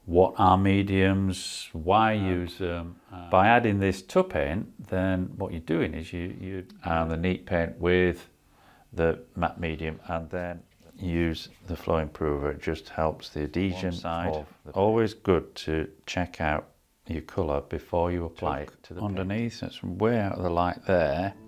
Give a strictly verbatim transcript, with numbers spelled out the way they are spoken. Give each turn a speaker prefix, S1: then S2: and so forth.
S1: what are mediums, why use them. Um, by adding this tub paint, then what you're doing is you, you and the neat paint with the matte medium, and then use the flow improver. It just helps the adhesion side. Of the Always good to check out your colour before you apply it to the underneath. Paint. It's way out of the light there.